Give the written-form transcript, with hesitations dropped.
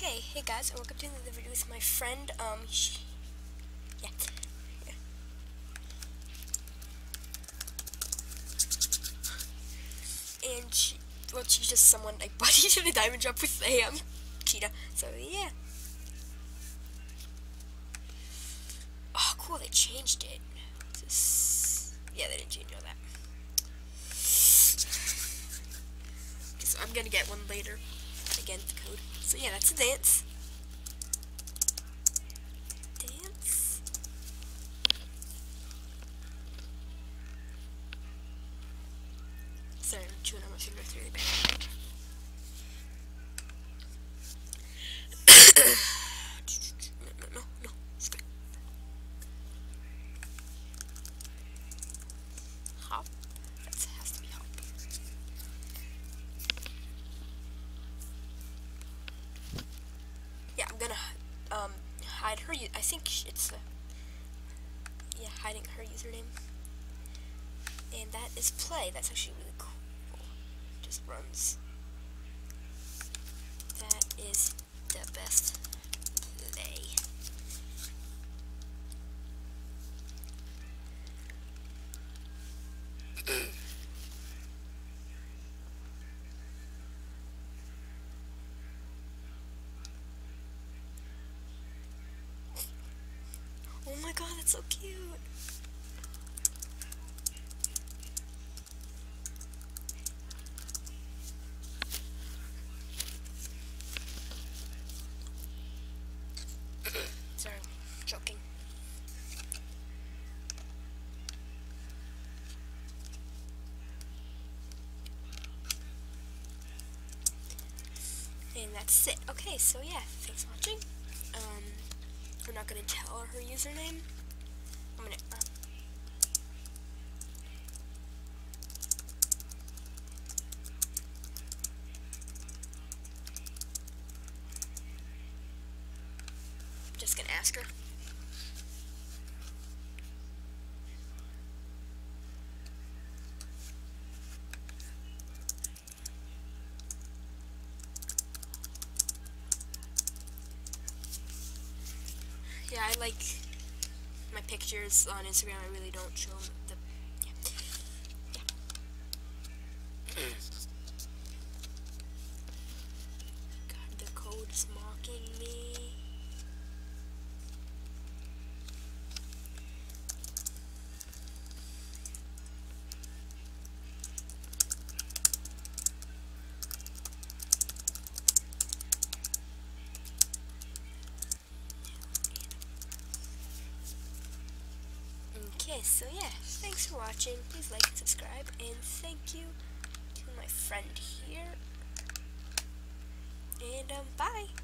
Okay, hey guys, and welcome to another video with my friend, yeah. And she's just someone I buddied in a diamond drop with a, cheetah, so yeah. Oh, cool, they changed it. Yeah, they didn't change all that. Okay, so I'm gonna get one later, again, the code. So yeah, that's a dance. Sorry, I'm chewing on my finger, it's really bad. No, stop. Hop. That has to be hop. Yeah, I'm gonna hide her. I think it's yeah, hiding her username. And that is play. That's actually really cool. Just runs. That is the best play. Oh my god, that's so cute. Sorry, joking. And that's it. Okay, so yeah, thanks for watching. I'm not gonna tell her username. I'm gonna just gonna ask her. Yeah, I like my pictures on Instagram. I really don't show the. Yeah. God, the code is mocking me. Okay, so yeah, thanks for watching. Please like and subscribe, and thank you to my friend here. And bye.